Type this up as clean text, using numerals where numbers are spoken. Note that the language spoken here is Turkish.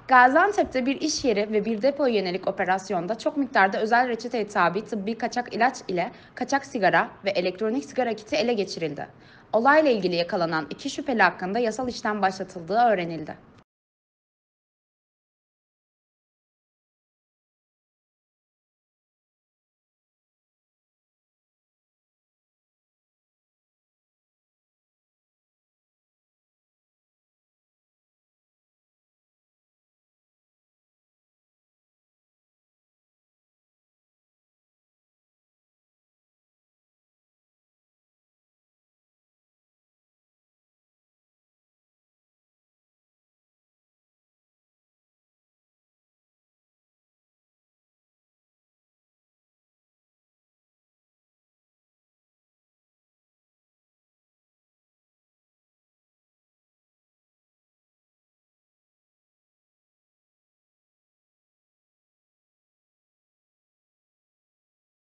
Gaziantep'te bir iş yeri ve bir depoya yönelik operasyonda çok miktarda özel reçeteye tabi tıbbi kaçak ilaç ile kaçak sigara ve elektronik sigara kiti ele geçirildi. Olayla ilgili yakalanan iki şüpheli hakkında yasal işlem başlatıldığı öğrenildi.